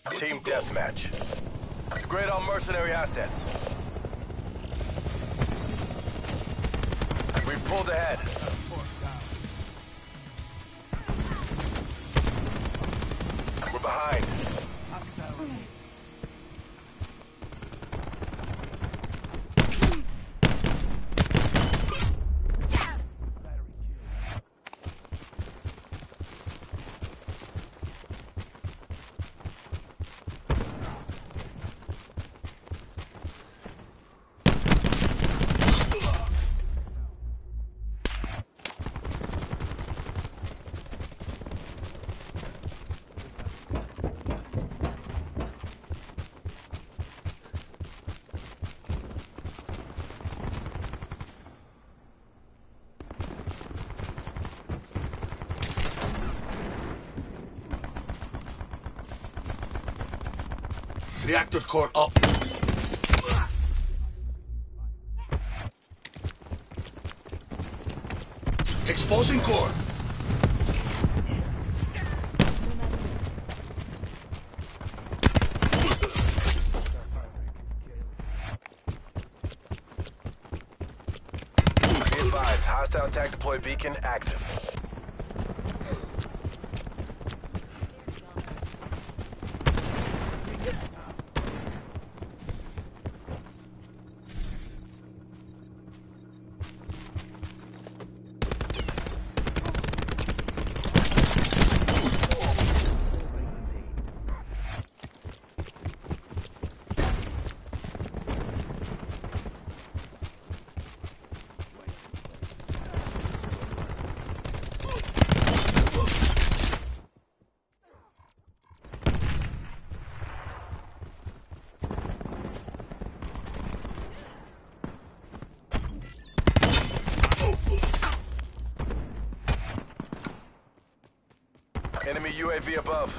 Team deathmatch. Upgrade all mercenary assets. We pulled ahead. We're behind. Reactor core up. Exposing core. Be advised, hostile attack deploy beacon active. Enemy UAV above.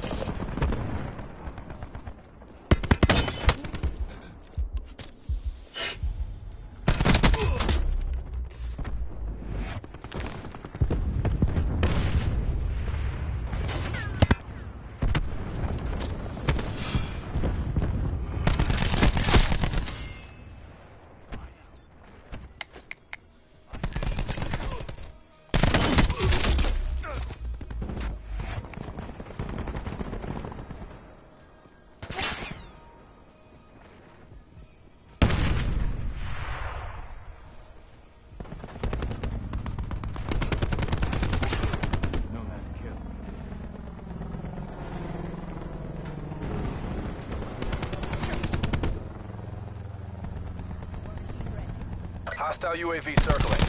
Hostile UAV circling.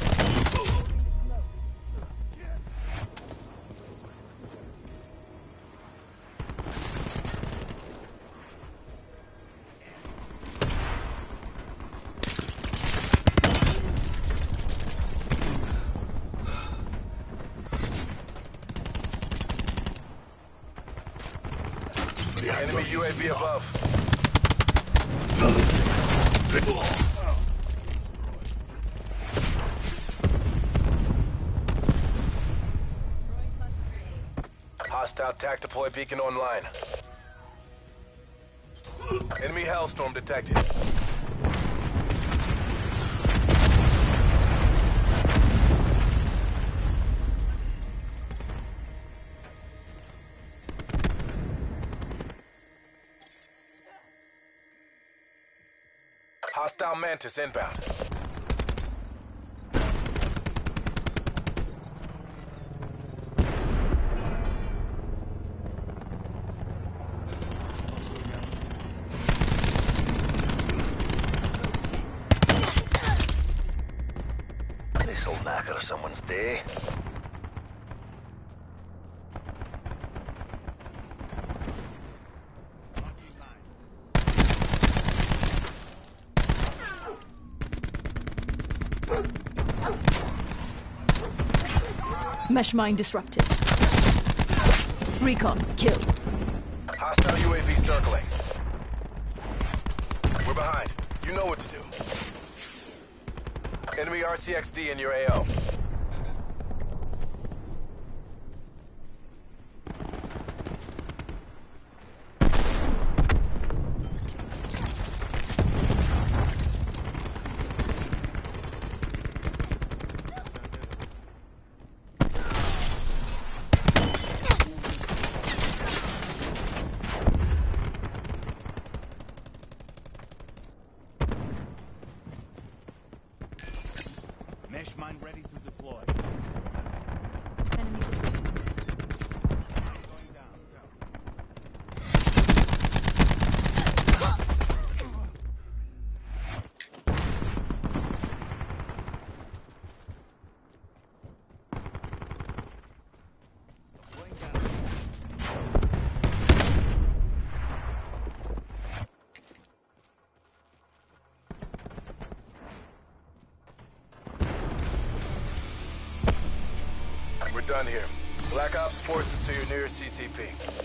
Enemy UAV above. Hostile attack deploy beacon online. Enemy Hellstorm detected. Hostile Mantis inbound. This'll knacker someone's day. Mesh mine disrupted. Recon, kill. Hostile UAV circling. We're behind. You know what to do. Enemy RCXD in your AO. Mesh mine ready to deploy. Enemy position. Going down. Going down. We're done here. Black Ops forces to your nearest CCP.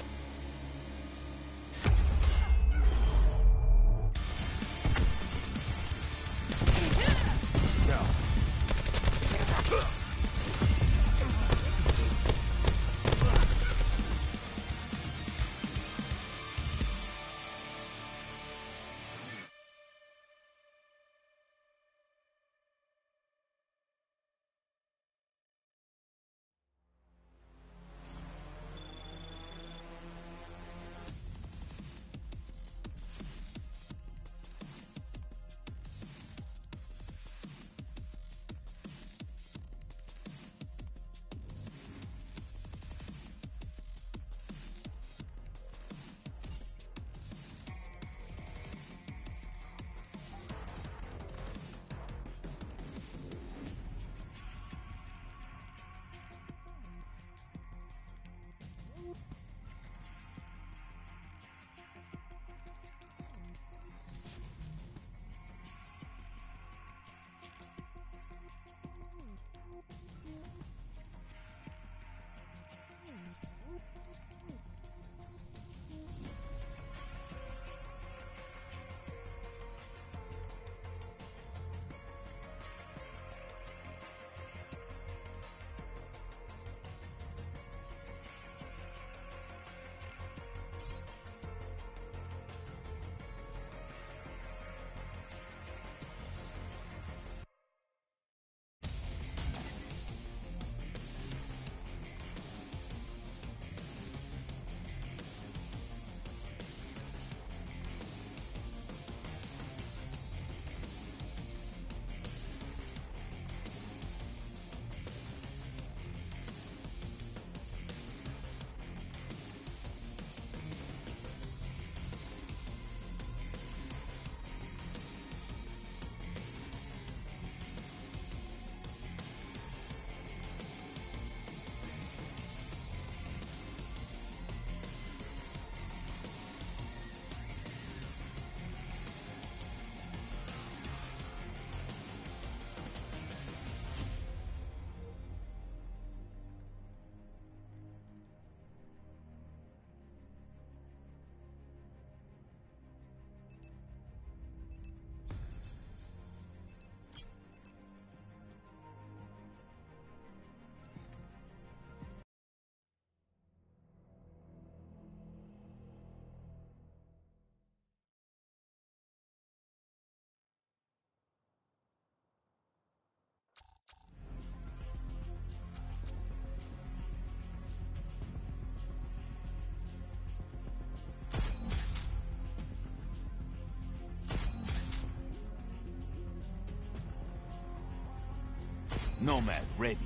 Nomad ready.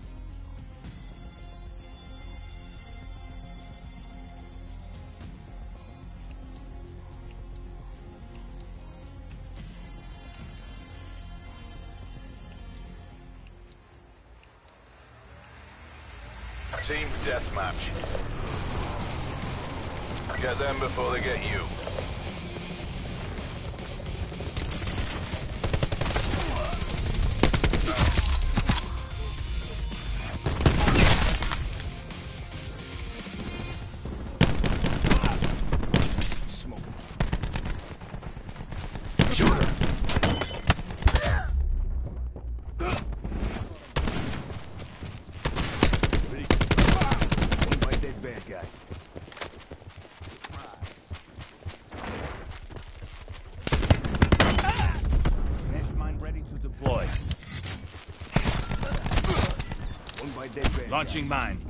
Team deathmatch. Get them before they get you. Launching mine.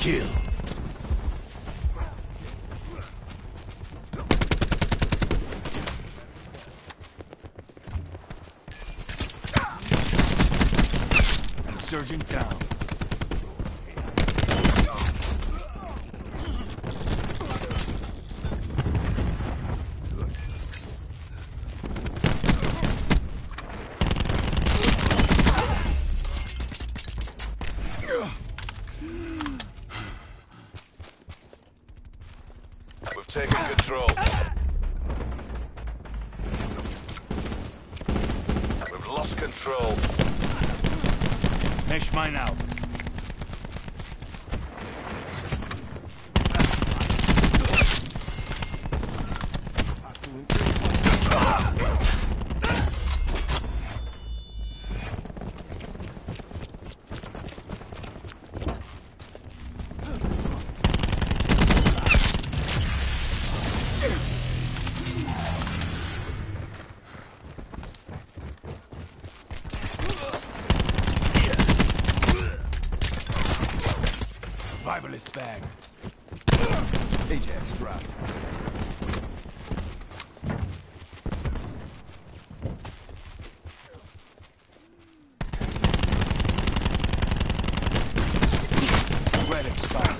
kill. Insurgent down. We've taken control. We've lost control. Mesh mine out. Survivalist bag. Ajax drop. Red expired.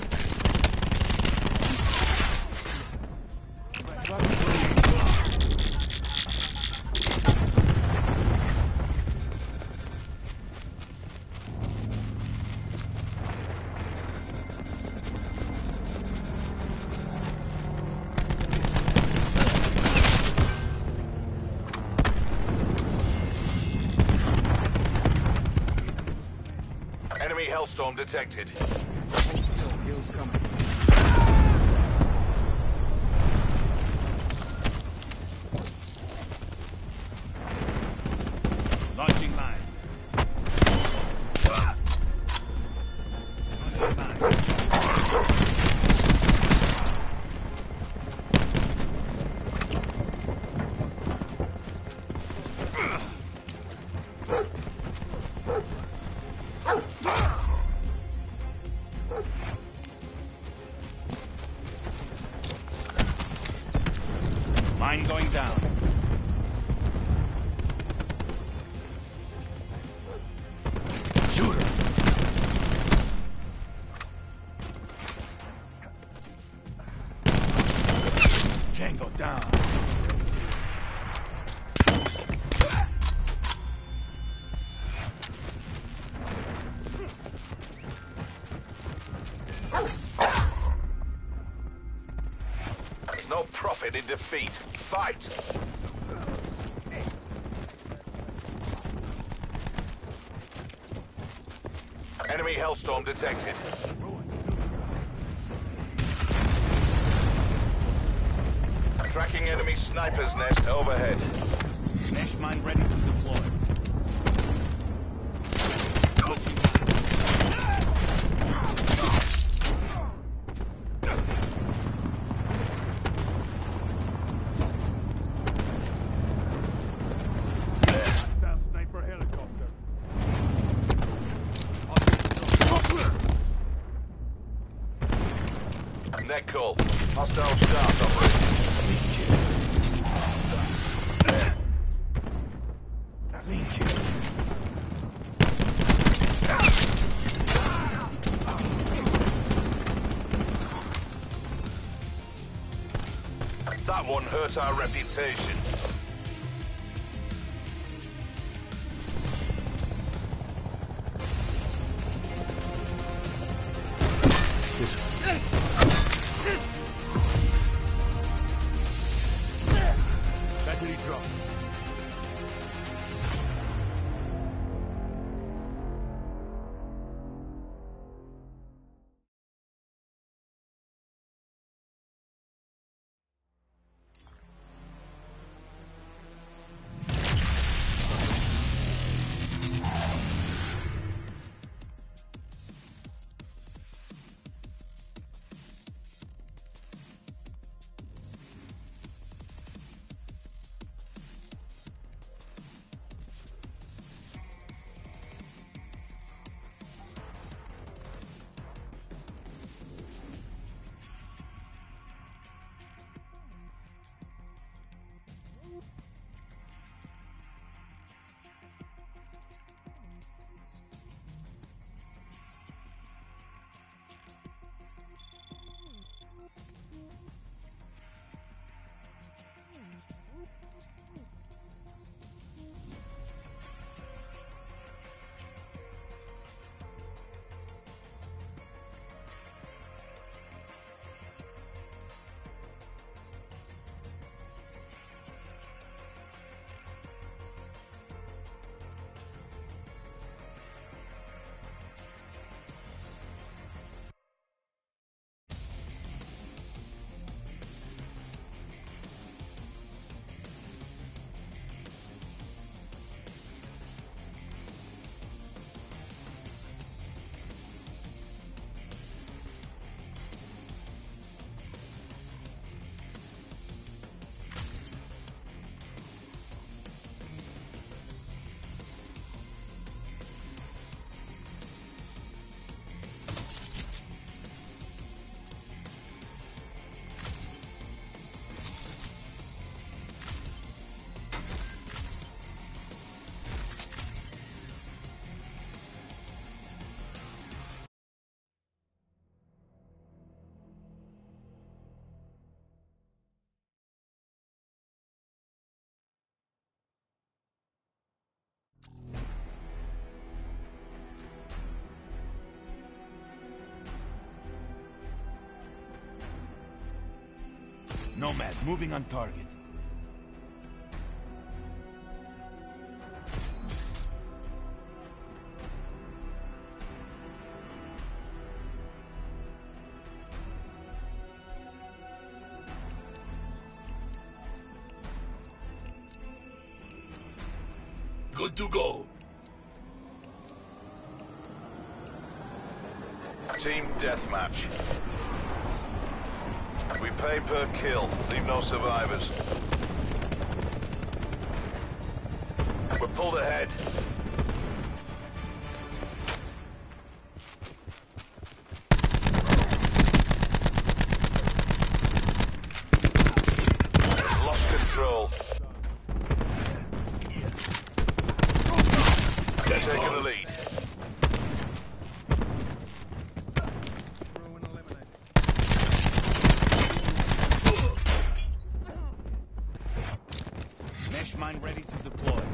Enemy Hellstorm detected. Still, heals coming. Launching mine. Mine going down. Shooter. Tango down. There's no profit in defeat. Fight! Enemy Hellstorm detected. Tracking enemy sniper's nest overhead. Mesh mine ready to deploy. Launching hostile sniper helicopter. Net call. Hostile dart operating. Clean kill. That one hurt our reputation. Battery drop. Nomad, moving on target. Good to go. Team deathmatch. We pay per kill. Leave no survivors. We're pulled ahead. Lost control. They're taking the lead. Throw and eliminate. Mesh mine ready to deploy.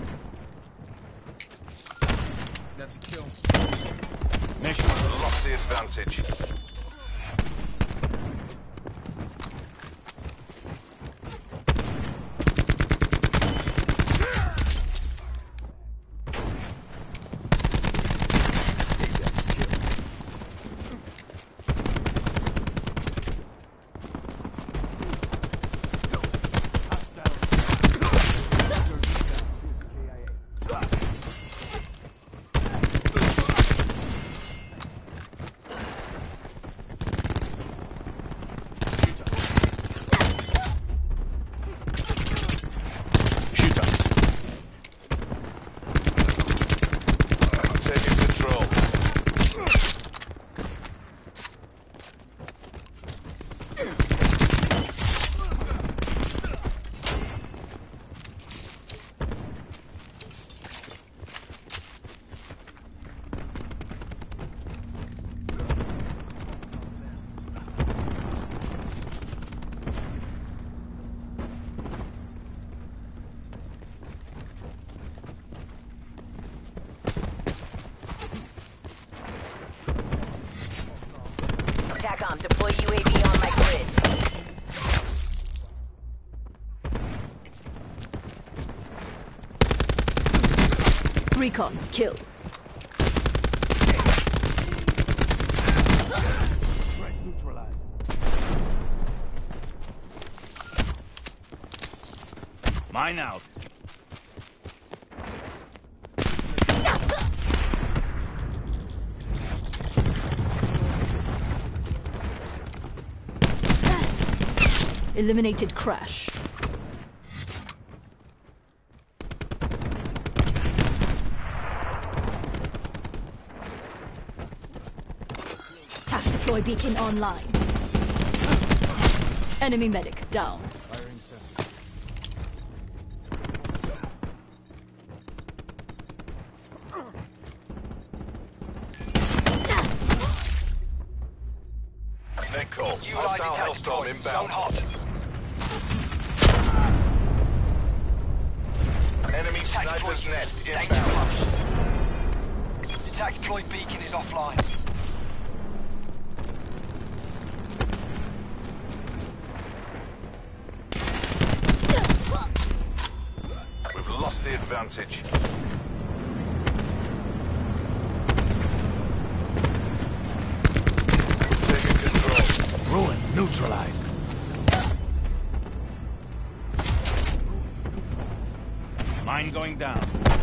That's a kill. Mesh mine. Lost the advantage. TACOM, deploy UAV on my grid. Recon, kill. Threat neutralized. Mine out. Eliminated crash. TAC deploy beacon online. Enemy medic down. Firing seven. Net call. Hostile Hellstorm inbound. Enemy sniper's nest inbound. Your TAC deployed beacon is offline. We've lost the advantage. We've taken control. Ruin neutralized. Mine going down.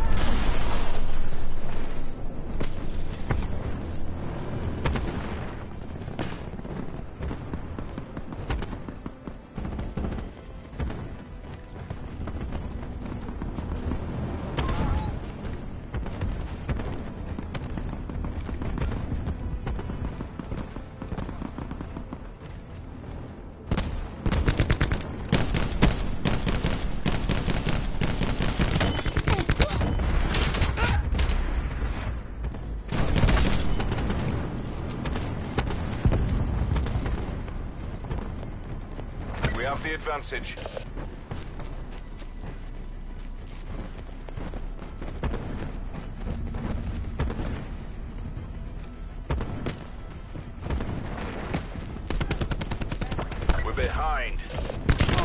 We have the advantage. We're behind.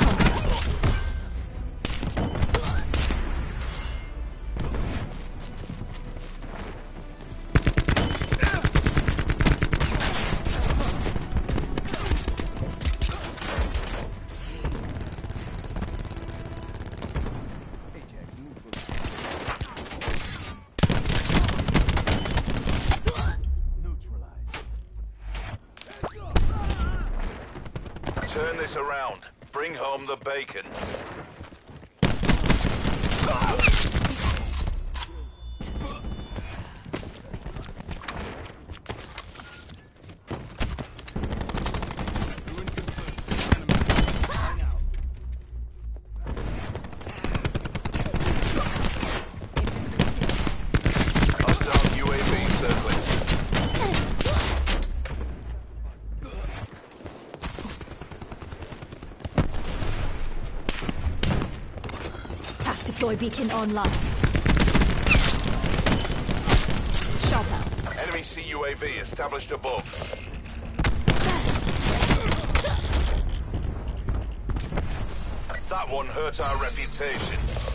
Turn this around. Bring home the bacon. Hostile UAV circling. TAC deploy beacon online. Shot out. Enemy CUAV established above. That one hurt our reputation.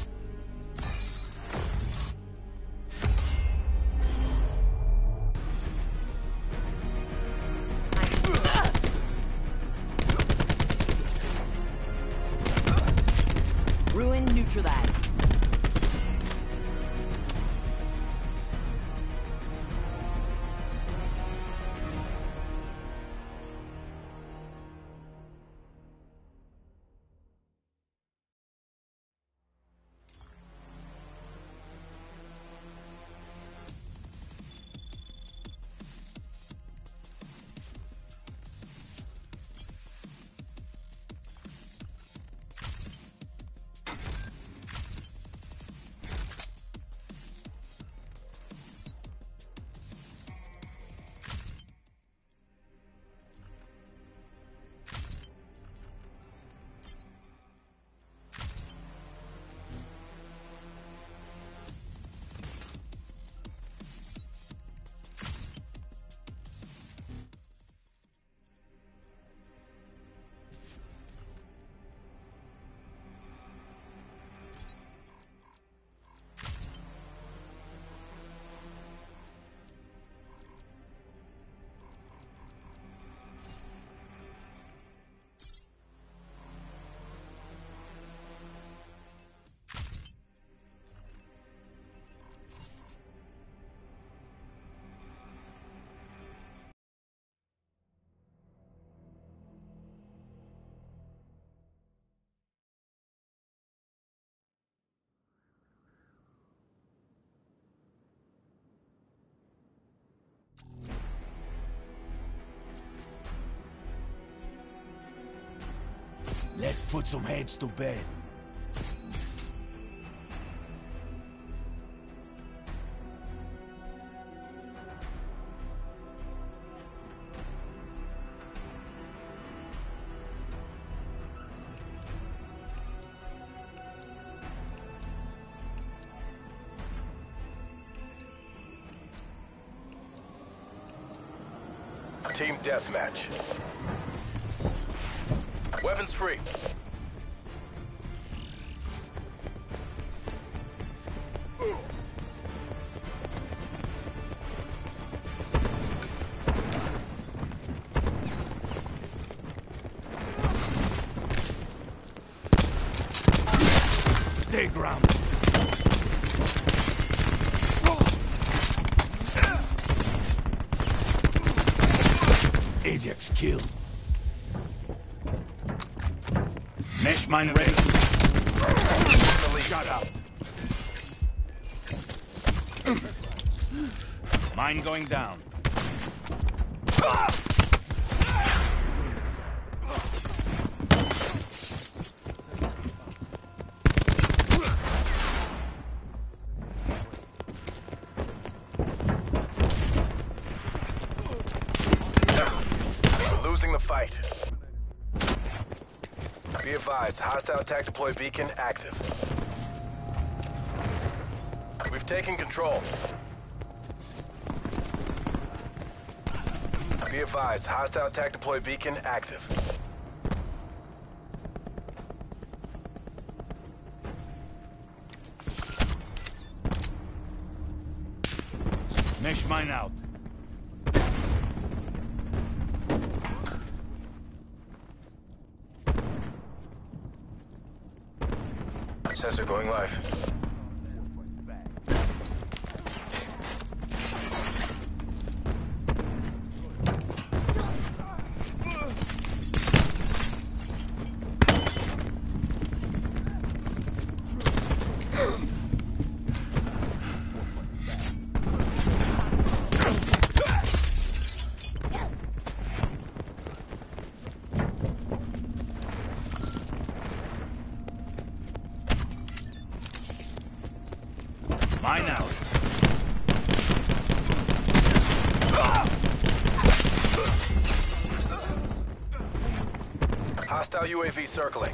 Ruin neutralized. Let's put some heads to bed. Team deathmatch. Weapons free. Stay grounded. Ajax killed. Mesh mine ready. Shut up. Mine going down. We're losing the fight. Be advised, hostile attack deploy beacon active. We've taken control. Be advised, hostile attack deploy beacon active. Mesh mine out. Sensor going live. Mine out. Hostile UAV circling.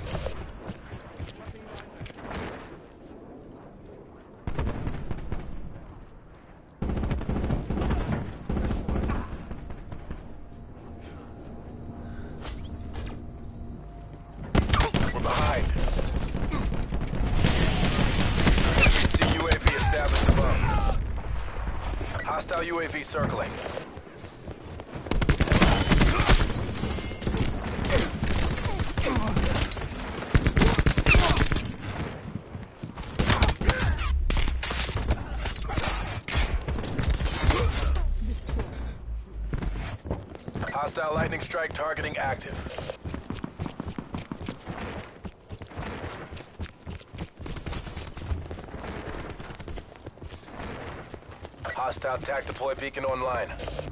We're behind. See UAV established above. Hostile UAV circling. Hostile lightning strike targeting active. Hostile TAC deploy beacon online.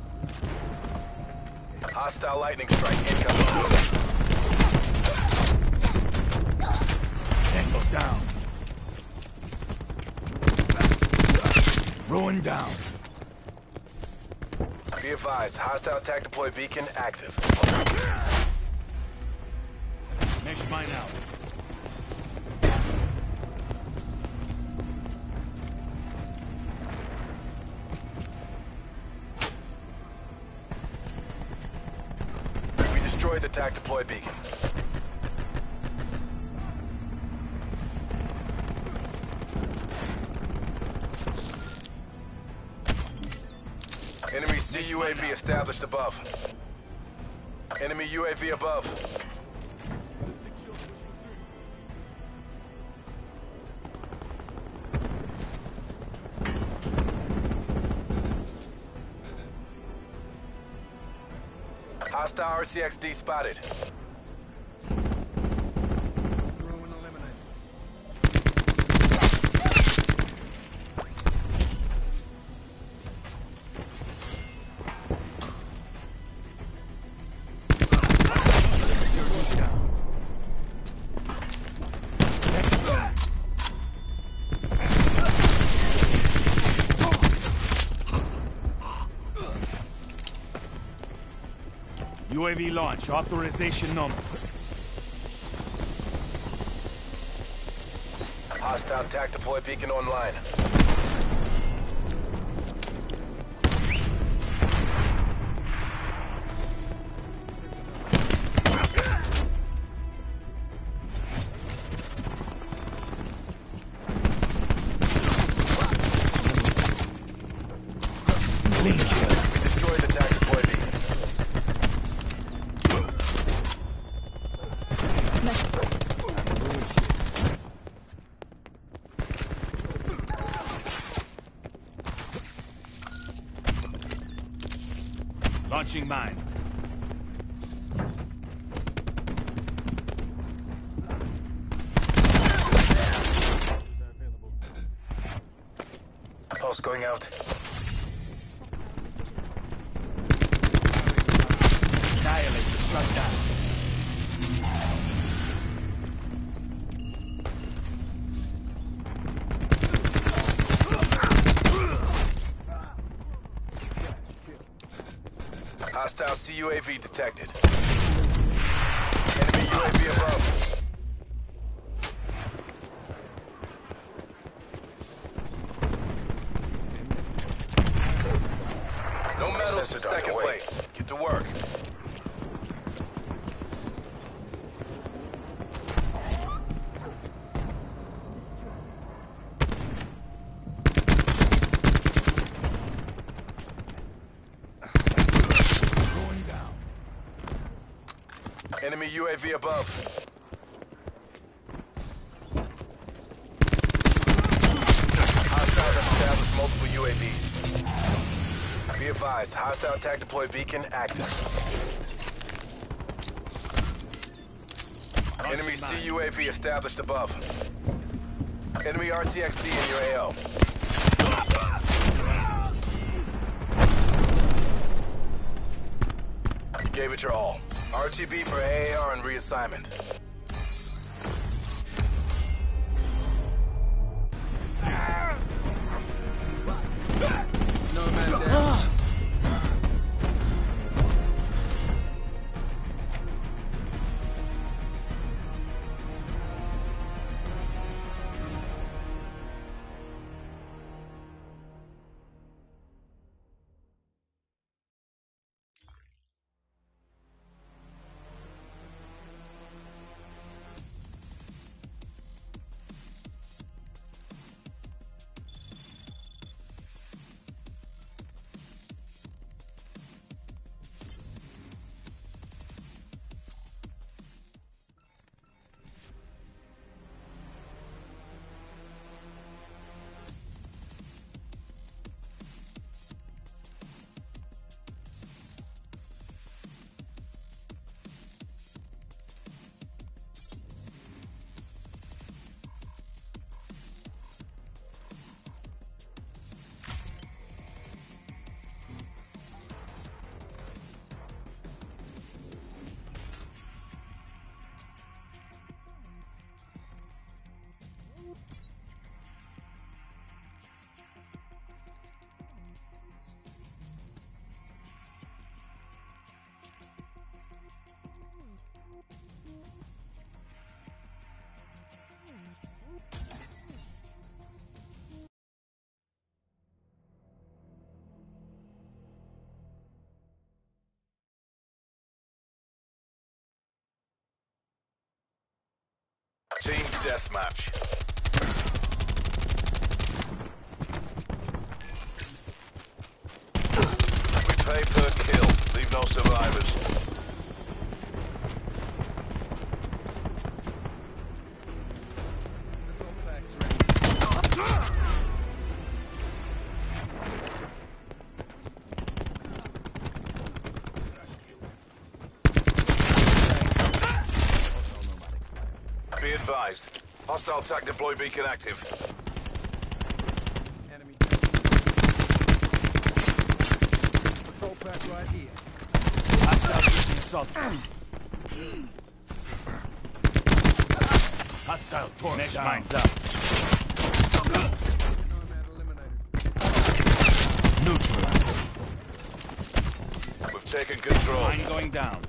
Hostile lightning strike incoming. Tango down. Ruin down. Be advised, hostile TAC deploy beacon active. Mesh mine out. We destroyed the TAC deploy beacon. Enemy CUAV established above. Enemy UAV above. Hostile RCXD spotted. Ruin eliminated. UAV launch. Authorization number. Hostile TAC deploy beacon online. We destroyed the TAC deploy beacon. Launching mine. Pulse going out. Annihilator shut down. Hostile CUAV detected. Enemy UAV above. No medals for second place. Get to work. Going down. Enemy UAV above. Hostiles have established multiple UAVs. Be advised, hostile TAC deploy beacon active. Enemy CUAV established above. Enemy RCXD in your AO. You gave it your all. RTB for AAR and reassignment. Team deathmatch. We pay per kill. Leave no survivors. Missile packs ready. Be advised. Hostile TAC deploy beacon active. Enemy. Patrol pack right here. Hostile beacon assaulted. Hostile torch mesh down. Mines up. Nomad eliminated. Neutralized. We've taken control. Mine going down.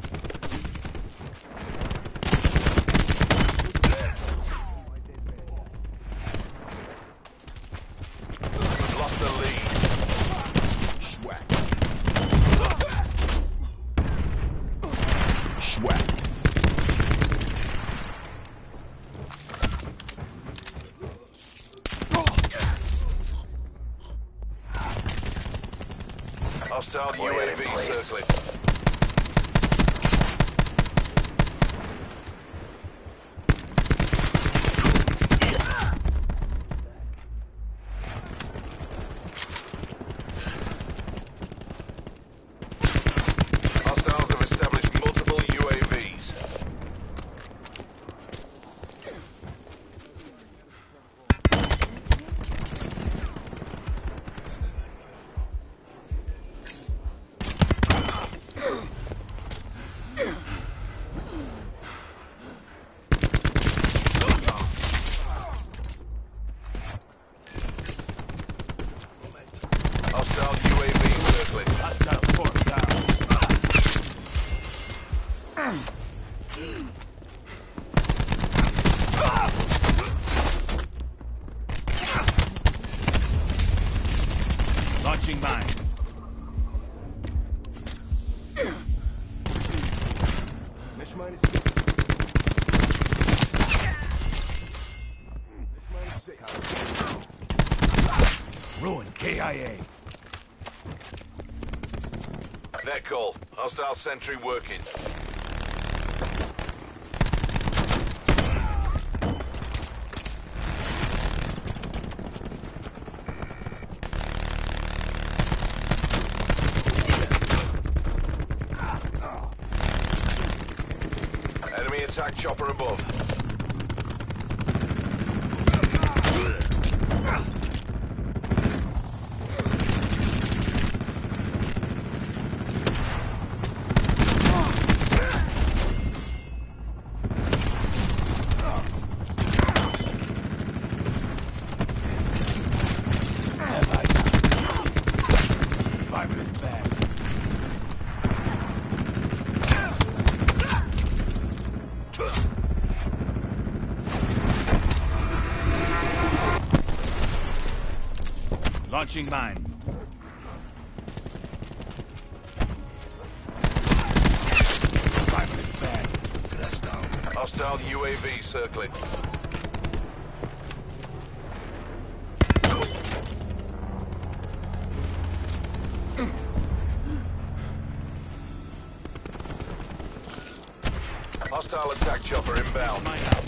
We've lost the lead. Schwack. Schwack. Hostile UAV circling. Hostiles have established multiple UAVs. Hostile UAV circling. Hostile torch down. Launching mine. Mesh mine is sick. Mesh mine is sick. Ruin KIA. Net call. Hostile sentry working. Enemy attack chopper above. Fiber's back. Launching mine. Fiber's back. Hostile UAV circling. Hostile attack chopper inbound. Mine out.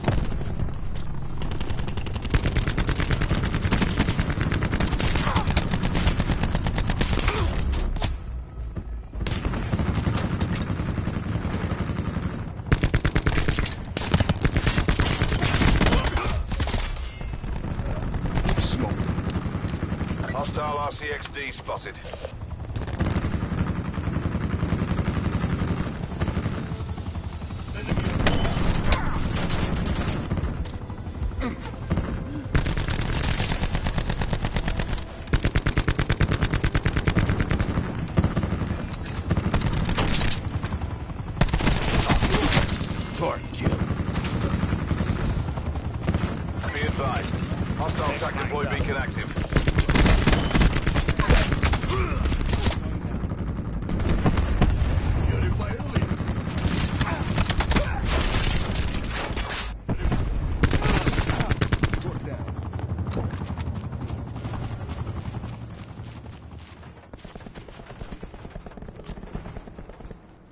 Hostile RCXD spotted. Torque kill. Be advised. Hostile attack deploy beacon active.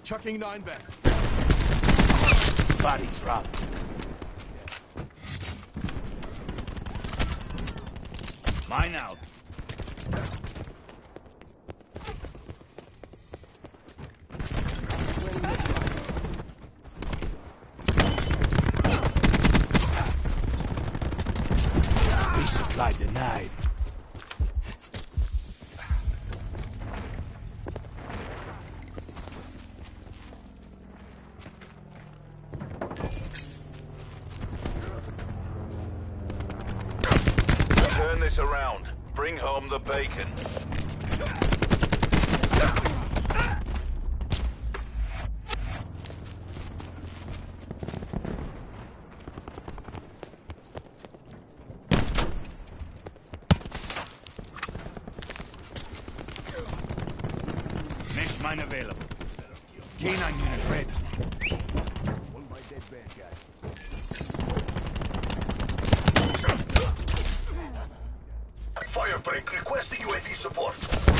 Chucking 9 back. Body drop. Mine out. Resupply denied. Turn this around. Bring home the bacon. Mesh mine available. K9 unit ready. One of my dead bad guys. Firebreak requesting UAV support.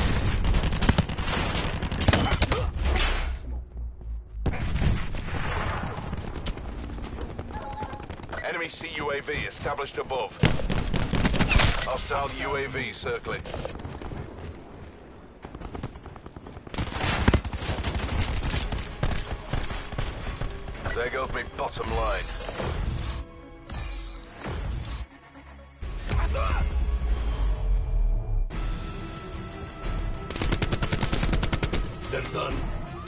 Enemy CUAV established above. Hostile UAV circling. There goes my bottom line. They're done.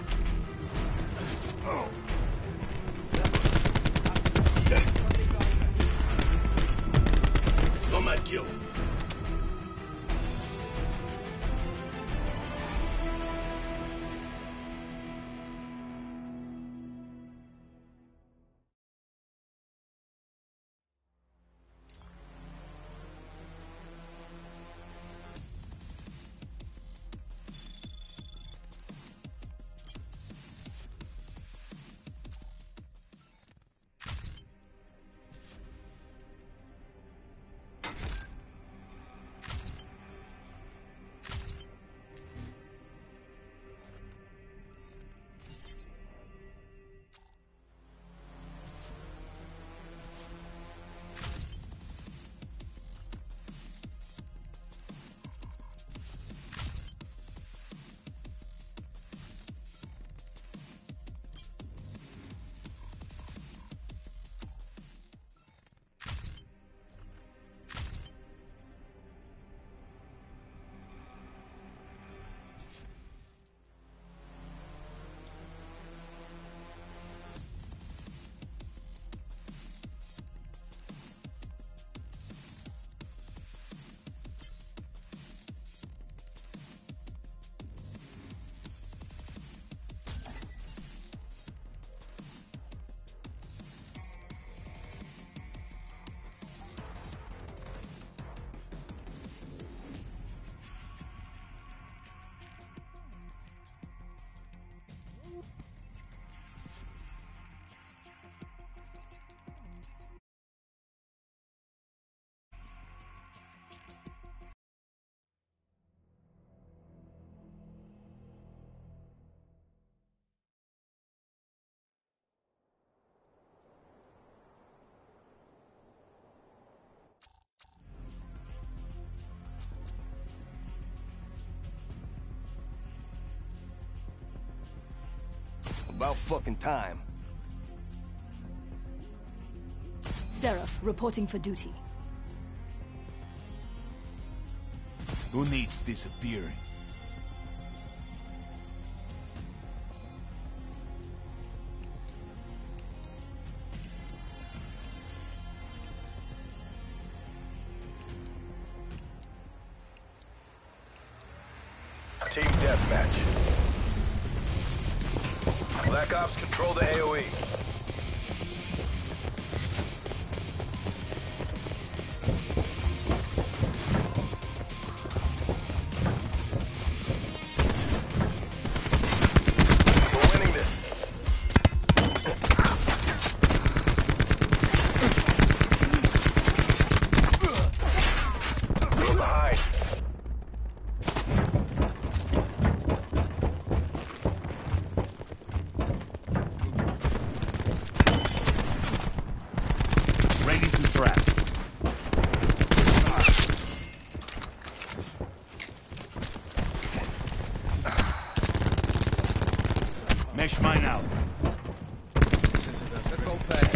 Oh. Nomad kill. About fucking time. Seraph, reporting for duty. Who needs disappearing? Team deathmatch. Black Ops control the AOE. We're winning this. We're behind. Mesh mine out. Missile pack.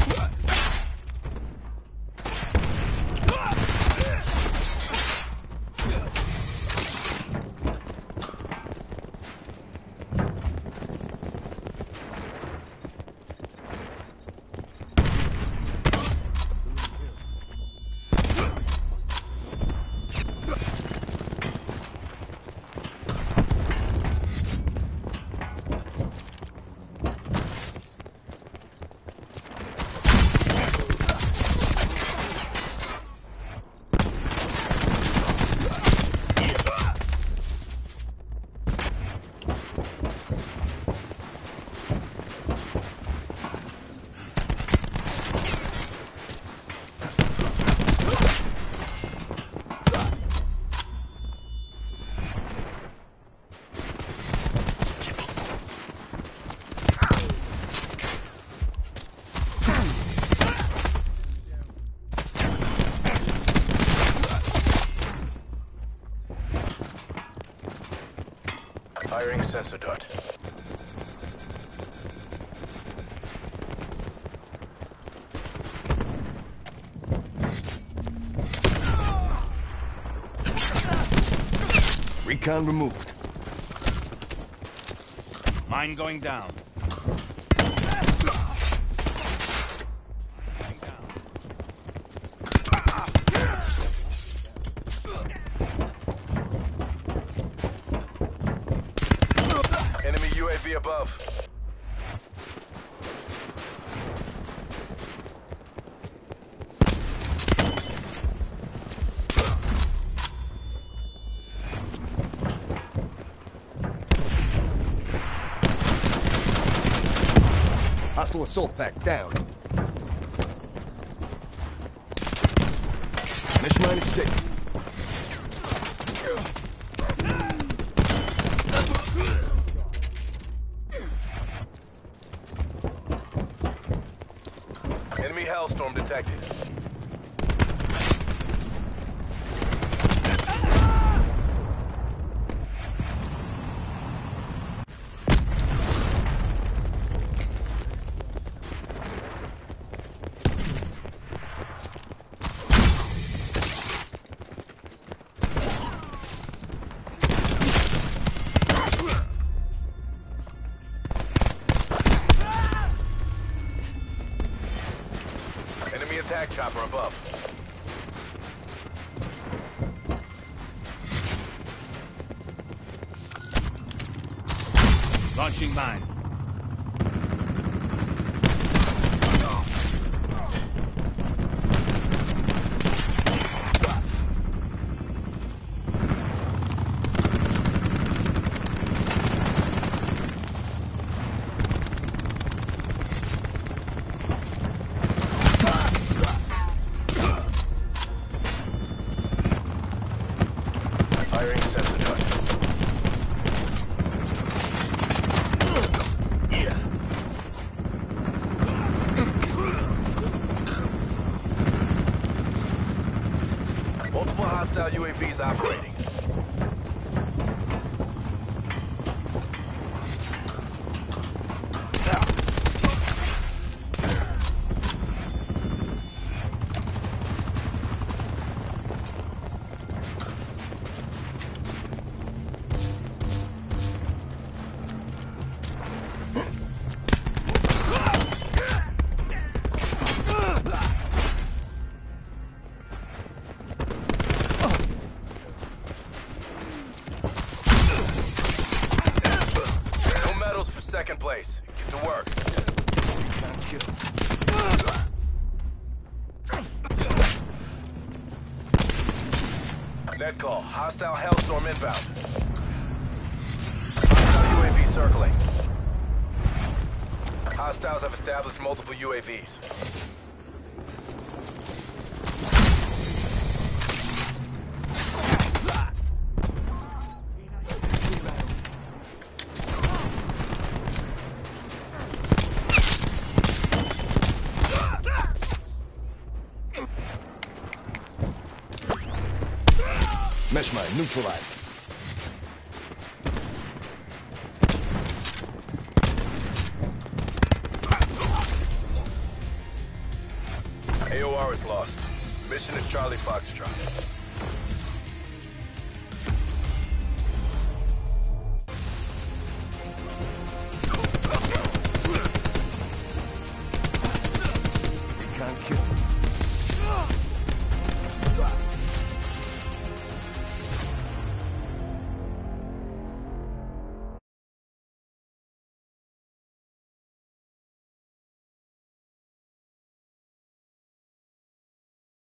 Firing sensor dart. Recon removed. Mine going down. Enemy UAV above. Hostile assault pack down. Mesh mine is safe. Enemy Hellstorm detected. Enemy attack chopper above. Launching mine. Firing sensor dart. Multiple hostile UAVs operating. No medals for second place. Get to work. Net call. Hostile Hellstorm inbound. Hostile UAV circling. Hostiles have established multiple UAVs. Mesh mine neutralized. AOR is lost. Mission is Charlie Foxtrot.